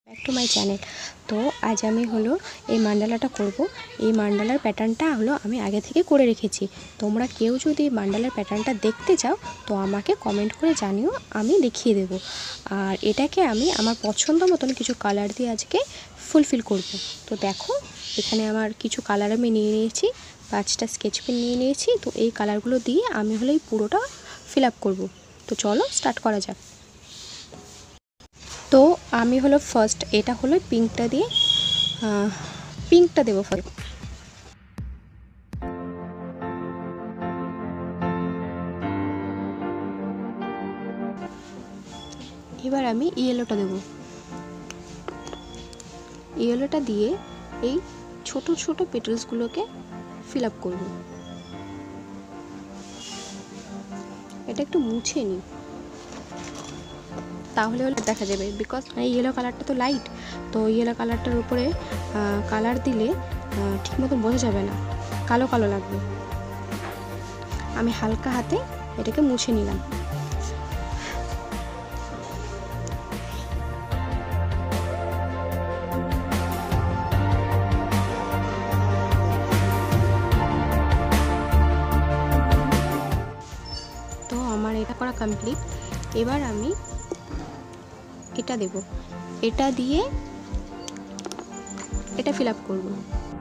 Back to my channel. তো আজ আমি হলো এই মান্ডালাটা করব। এই মান্ডালার প্যাটার্নটা হলো আমি আগে থেকে করে রেখেছি। তোমরা কেউ যদি মান্ডালার প্যাটার্নটা দেখতে চাও তো আমাকে কমেন্ট করে জানিও, আমি দেখিয়ে দেব। আর এটাকে আমি আমার পছন্দ মতন কিছু কালার দিয়ে আজকে ফুলফিল করব। তো দেখো এখানে আমার কিছু কালার আমি নিয়ে নিয়েছি, 5টা স্কেচ পেন নিয়ে নিয়েছি। তো এই কালারগুলো দিয়ে আমি হলো এই পুরোটা ফিল আপ করবো। তো চলো স্টার্ট করা যাক। তো আমি হলো ফার্স্ট এটা হলো পিঙ্কটা দিয়ে পিঙ্কটা দেবো ফার্স্ট। এবার আমি ইয়েলোটা দেবো। ইয়েলোটা দিয়ে এই ছোট ছোট পেটেলসগুলোকে ফিল আপ করবো। এটা একটু মুছে নিই, তাহলে হলে দেখা যাবে। বিকজ এই ইয়েলো কালারটা তো লাইট, তো ইয়েলো কালারটার উপরে কালার দিলে ঠিক মতো বোঝা যাবে না, কালো কালো লাগবে। আমি হালকা হাতে এটাকে মুছে নিলাম। তো আমার এটা করা কমপ্লিট। এবার আমি এটা দেব, এটা দিয়ে এটা ফিল আপ করবো।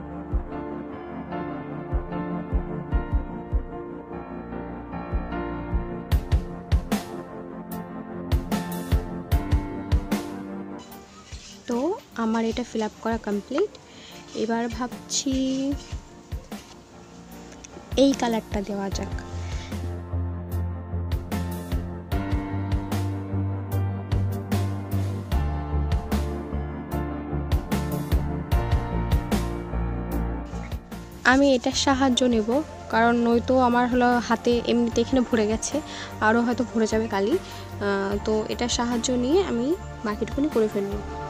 তো আমার এটা ফিল আপ করা কমপ্লিট। এবার ভাবছি এই কালারটা দেওয়া যাক। আমি এটার সাহায্য নেব, কারণ নয়তো আমার হলো হাতে এমনিতে এখানে ভরে গেছে, আরও হয়তো ভরে যাবে কালি। তো এটার সাহায্য নিয়ে আমি বাকিটুকুনি করে ফেলবো।